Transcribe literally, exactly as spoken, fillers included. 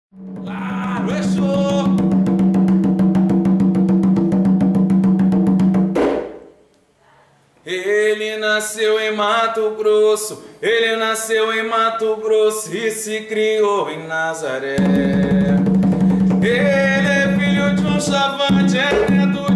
Claro, é show! Ele nasceu em Mato Grosso, ele nasceu em Mato Grosso e se criou em Nazaré. Ele é filho de um chavante, é neto